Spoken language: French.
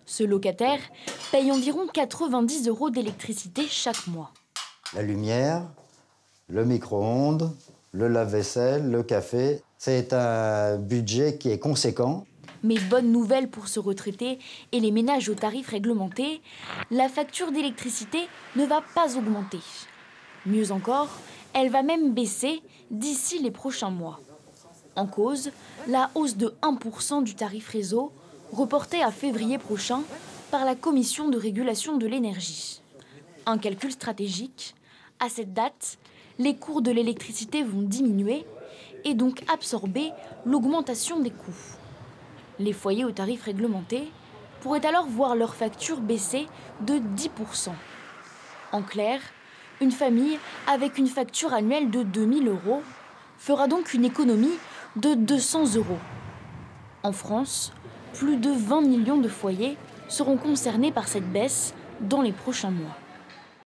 Ce locataire paye environ 90 € d'électricité chaque mois. La lumière, le micro-ondes, le lave-vaisselle, le café, c'est un budget qui est conséquent. Mais bonne nouvelle pour ce retraité et les ménages aux tarifs réglementés, la facture d'électricité ne va pas augmenter. Mieux encore, elle va même baisser d'ici les prochains mois. En cause, la hausse de 1% du tarif réseau, reportée à février prochain par la Commission de régulation de l'énergie. Un calcul stratégique, à cette date, les cours de l'électricité vont diminuer et donc absorber l'augmentation des coûts. Les foyers aux tarifs réglementés pourraient alors voir leur facture baisser de 10%. En clair, une famille avec une facture annuelle de 2 000 € fera donc une économie de 200 €. En France, plus de 20 millions de foyers seront concernés par cette baisse dans les prochains mois.